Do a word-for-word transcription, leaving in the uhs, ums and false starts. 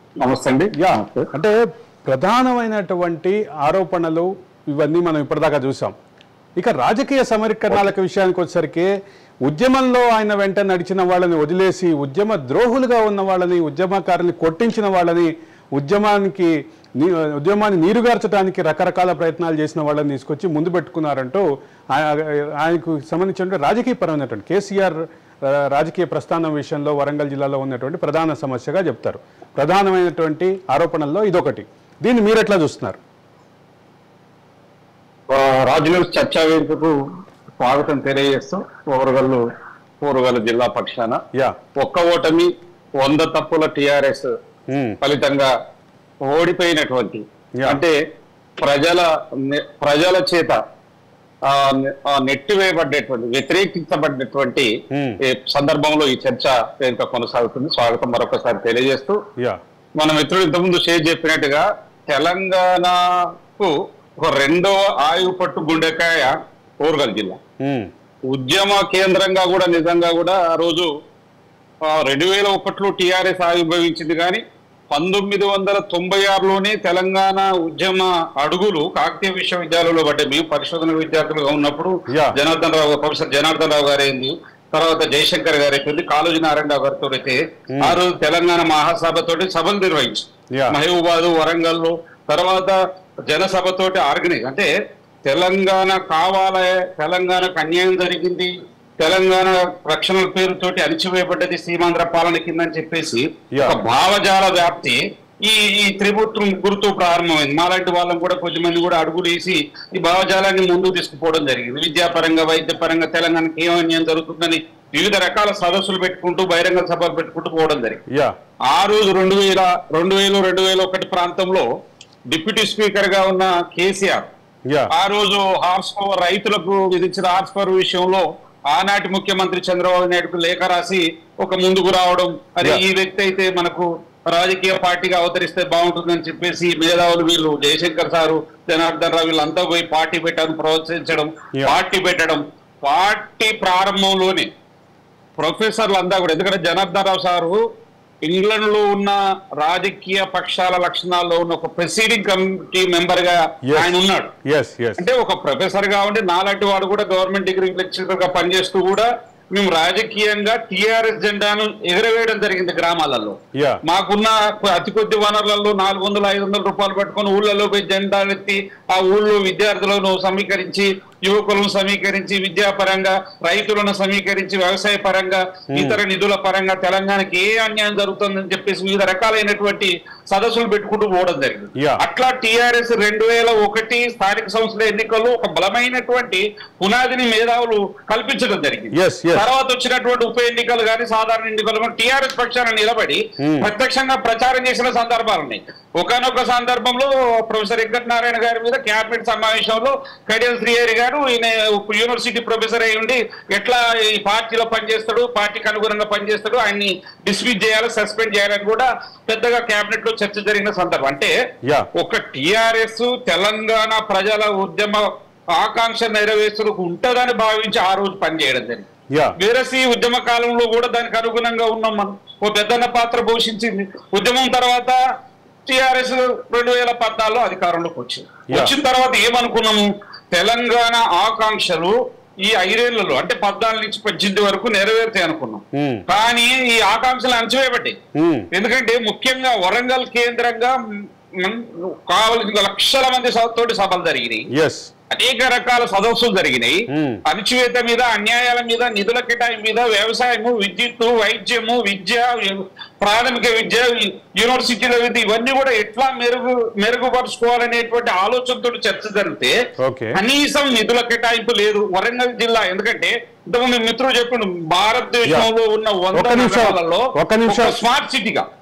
నమస్తే అండి. యా అంటే ప్రధానమైనటువంటి ఆరోపణలు ఇవన్నీ మనం ఇప్పటిదాకా చూసాం. ఇక రాజకీయ సమీకరణాలకు విషయానికి వచ్చేసరికి ఉద్యమంలో ఆయన వెంట నడిచిన వాళ్ళని వదిలేసి ఉద్యమ ద్రోహులుగా ఉన్న వాళ్ళని, ఉద్యమకారుని కొట్టించిన వాళ్ళని, ఉద్యమానికి ఉద్యమాన్ని నీరుగార్చడానికి రకరకాల ప్రయత్నాలు చేసిన వాళ్ళని తీసుకొచ్చి ముందు పెట్టుకున్నారంటూ ఆయనకు సంబంధించిన రాజకీయపరమైనటువంటి కేసీఆర్ రాజకీయ ప్రస్థానం విషయంలో వరంగల్ జిల్లాలో ఉన్నటువంటి ప్రధాన సమస్యగా చెప్తారు. ప్రధానమైనటువంటి ఆరోపణల్లో ఇదొకటి. దీన్ని మీరు ఎట్లా చూస్తున్నారు? రాజు న్యూస్ చర్చా వేదికకు స్వాగతం తెలియజేస్తూ ఓరగల్లు ఓరగల్లు జిల్లా పక్షాన యా ఒక్క ఓటమి వంద తప్పుల టిఆర్ఎస్ ఫలితంగా ఓడిపోయినటువంటి అంటే ప్రజల ప్రజల చేత నెట్టివేయబడ్డేటువంటి వ్యతిరేకించబడినటువంటి సందర్భంలో ఈ చర్చ వేదిక కొనసాగుతుంది. స్వాగతం మరొకసారి తెలియజేస్తూ మన మిత్రుడు ఇంతకుముందు షేర్ చెప్పినట్టుగా తెలంగాణకు ఒక రెండవ ఆయువు పట్టు గుండెకాయ ఓర్గల్ జిల్లా ఉద్యమ కేంద్రంగా కూడా నిజంగా కూడా ఆ రోజు రెండు వేల ఒకటిలో టిఆర్ఎస్ ఆవిర్భవించింది. కానీ పంతొమ్మిది వందల తొంభై ఆరులోనే తెలంగాణ ఉద్యమ అడుగులు కాకతీయ విశ్వవిద్యాలయంలో పడ్డాయి. మేము పరిశోధన విద్యార్థులుగా ఉన్నప్పుడు జనార్దన్ రావు ప్రొఫెసర్ జనార్దన్ రావు గారు అయింది, తర్వాత జయశంకర్ గారు అయిపోయింది, కాళోజీ నారాయణరావు గారితో అయితే ఆ రోజు తెలంగాణ మహాసభతోటి సభలు నిర్వహించి మహబూబాద్ వరంగల్ తర్వాత జనసభతోటి ఆర్గనైజ్ అంటే తెలంగాణ కావాలే, తెలంగాణకు అన్యాయం జరిగింది, తెలంగాణ రక్షణ పేరుతోటి అణిచివేయబడ్డది సీమాంధ్ర పాలన కిందని చెప్పేసి ఒక భావజాల వ్యాప్తి ఈ ఈ త్రిమూర్తులు ముగ్గురుతో ప్రారంభమైంది. మాలాంటి వాళ్ళని కూడా కొద్దిమంది కూడా అడుగులు వేసి ఈ భావజాలాన్ని ముందుకు తీసుకుపోవడం జరిగింది. విద్యాపరంగా వైద్యపరంగా తెలంగాణకి ఏం అన్యాయం జరుగుతుందని వివిధ రకాల సదస్సులు పెట్టుకుంటూ బహిరంగ సభలు పెట్టుకుంటూ పోవడం జరిగింది. ఆ రోజు రెండు వేల రెండు వేలు రెండు వేల ఒకటి ప్రాంతంలో డిప్యూటీ స్పీకర్ గా ఉన్న కేసీఆర్ ఆ రోజు హార్స్ పవర్ రైతులకు విధించిన హార్స్ పవర్ విషయంలో ఆనాటి ముఖ్యమంత్రి చంద్రబాబు నాయుడుకు లేఖ రాసి ఒక ముందుకు రావడం, అరే ఈ వ్యక్తి అయితే మనకు రాజకీయ పార్టీగా అవతరిస్తే బాగుంటుందని చెప్పేసి మేధావులు వీళ్ళు జయశంకర్ సారు జనార్దన్ రావు వీళ్ళంతా పోయి పార్టీ పెట్టాలని ప్రోత్సహించడం, పార్టీ పెట్టడం. పార్టీ ప్రారంభంలోనే ప్రొఫెసర్లు అంతా కూడా, ఎందుకంటే జనార్దన్ రావు సారు ఇంగ్లాండ్ లో ఉన్న రాజకీయ పక్షాల లక్షణాల్లో ఉన్న ఒక ప్రెసిడింగ్ కమిటీ మెంబర్ గా ఆయన ఉన్నాడు. అంటే ఒక ప్రొఫెసర్ గా ఉండి నాలాంటి వాడు కూడా గవర్నమెంట్ డిగ్రీ లెక్చరర్ గా పనిచేస్తూ కూడా మేము రాజకీయంగా టిఆర్ఎస్ జెండాను ఎగరవేయడం జరిగింది గ్రామాలలో. మాకున్న అతి కొద్ది వనరులలో నాలుగు వందల ఐదు వందల రూపాయలు పట్టుకొని ఊళ్ళలో పోయి జెండాలు ఎత్తి ఆ ఊళ్ళో విద్యార్థులను సమీకరించి, యువకులను సమీకరించి, విద్యాపరంగా రైతులను సమీకరించి, వ్యవసాయ పరంగా ఇతర నిధుల పరంగా తెలంగాణకి ఏ అన్యాయం జరుగుతుందని చెప్పేసి వివిధ రకాలైనటువంటి సదస్సులు పెట్టుకుంటూ పోవడం జరిగింది. అట్లా టిఆర్ఎస్ రెండు వేల ఒకటి స్థానిక సంస్థల ఎన్నికల్లో ఒక బలమైనటువంటి పునాదిని మేధావులు కల్పించడం జరిగింది. తర్వాత వచ్చినటువంటి ఉప ఎన్నికలు కానీ సాధారణ ఎన్నికలు కానీ టిఆర్ఎస్ పక్షాన నిలబడి ప్రత్యక్షంగా ప్రచారం చేసిన సందర్భాలు ఉన్నాయి. ఒకనొక సందర్భంలో ప్రొఫెసర్ వెంకట నారాయణ గారి మీద క్యాబినెట్ సమావేశంలో కడియం శ్రీహరి గారు ఈయన యూనివర్సిటీ ప్రొఫెసర్ అయి ఉండి ఎట్లా ఈ పార్టీలో పనిచేస్తాడు, పార్టీకి అనుగుణంగా పనిచేస్తాడు, ఆయన్ని డిస్మిస్ చేయాలి, సస్పెండ్ చేయాలని కూడా పెద్దగా క్యాబినెట్ లో చర్చ జరిగిన సందర్భం. అంటే ఒక టిఆర్ఎస్ తెలంగాణ ప్రజల ఉద్యమ ఆకాంక్ష నెరవేర్చుకు ఉంటదని భావించి ఆ రోజు పనిచేయడం జరిగింది. వీరసి ఉద్యమ కాలంలో కూడా దానికి అనుగుణంగా ఉన్నాం మనం. ఓ పెద్దన్న పాత్ర పోషించింది. ఉద్యమం తర్వాత టిఆర్ఎస్ రెండు వేల పద్నాలుగులో అధికారంలోకి వచ్చింది. వచ్చిన తర్వాత ఏమనుకున్నాము, తెలంగాణ ఆకాంక్షలు ఈ ఐదేళ్లలో అంటే పద్నాలుగు నుంచి పద్దెనిమిది వరకు నెరవేరుతాయి అనుకున్నాం. కానీ ఈ ఆకాంక్షలు అణచివేయబడ్డాయి. ఎందుకంటే ముఖ్యంగా వరంగల్ కేంద్రంగా కావలసిన లక్షల మంది తోటి సభలు జరిగినాయి, అనేక రకాల సదస్సులు జరిగినాయి. అణచివేత మీద, అన్యాయాల మీద, నిధుల కేటాయింపు మీద, వ్యవసాయము, విద్యుత్తు, వైద్యము, విద్య, ప్రాథమిక విద్య, యూనివర్సిటీల విద్య ఇవన్నీ కూడా ఎట్లా మెరుగు మెరుగుపరుచుకోవాలనేటువంటి ఆలోచనతో చర్చ జరిగితే కనీసం నిధుల కేటాయింపు లేదు వరంగల్ జిల్లా. ఎందుకంటే ఇంతకుముందు మిత్రులు చెప్పిండు భారతదేశంలో ఉన్న వంద నగరాలలో స్మార్ట్ సిటీగా